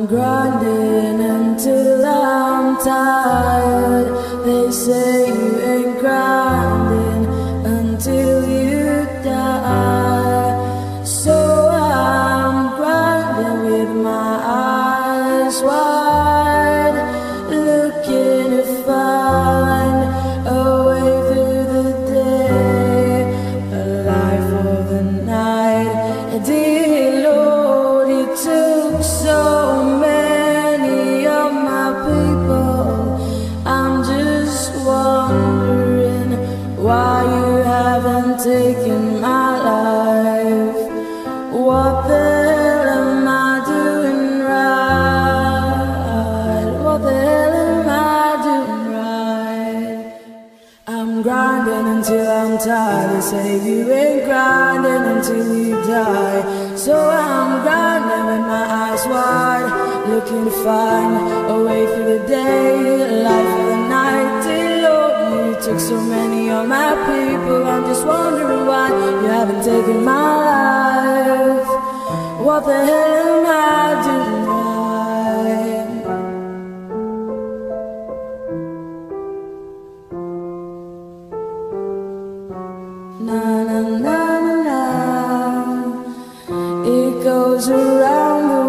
grinding until I'm tired. They say you ain't grinding until you die. So I'm grinding with my eyes wide, looking to find a way through the day, a life of the night. Dear Lord, you took so many of my people. I'm just wondering why you haven't taken my life. What the hell am I doing right? What the hell am I doing right? I'm grinding until I'm tired. They say you ain't grinding until you die. So I'm grinding with my eyes wide, looking to find a way through the day, a life of the night. Dear Lord, you took so many of my people. I'm just wondering why you haven't taken my life. What the hell am I doing right? Na na na na na. It goes around the